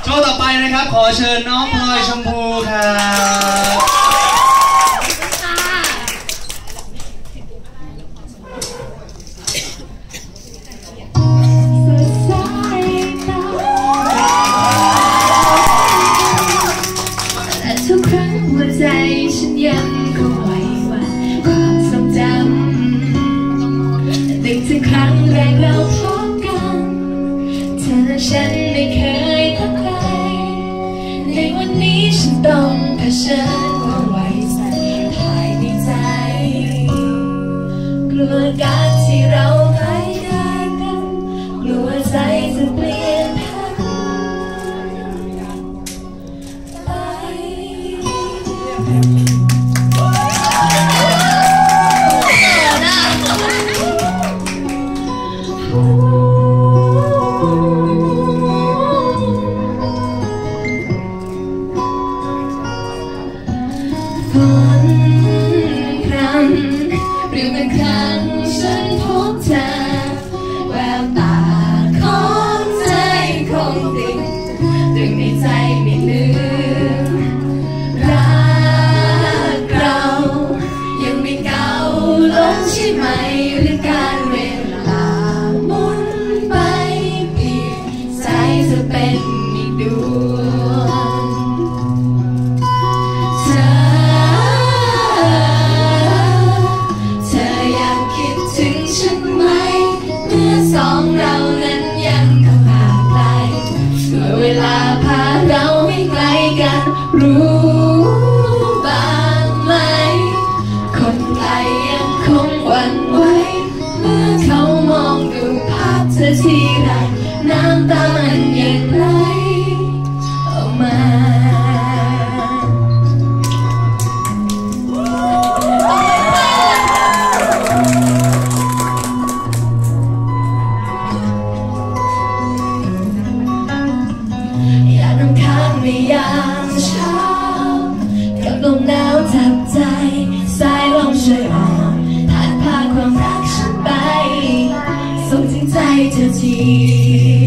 ช่วงต่อไปนะครับขอเชิญน้องพลอยชมพูครับทุกครั้งหัวใจฉันยังคงไหวหวั่นความทรงจำนึกถึงครั้งแรกเราพบกันเธอและฉันไม่เคยทักทายในวันนี้ฉันต้องเผชิญความไหวสั่นภายในใจกลัวการที่เราใกล้กันกลัวใจจะเปลี่ยนฝนพรำหรือเป็นครั้งฉันพบเธอแววตาของใจคงติดตรึงในใจไม่ลืมรักเรายังไม่เก่าลงใช่ไหมหรือการเวลาหมุนไปเปลี่ยนใจจะเป็นอีกดวงเธอยังคิดถึงฉันไหมเมื่อสองเรานั้นยังต้องห่างไกลเมื่อเวลาพาเราให้ไกลกันรู้บ้างไหมคนไกลยังคงหวั่นไหวเมื่อเขามองดูภาพเธอทีไรน้ำตามันยังไหลออกมาอยากนำค้างในยามเช้ากับลมหนาวจับใจสายลมช่วยอ่อนผ่านพาความรักฉันไปส่งถึงใจเธอที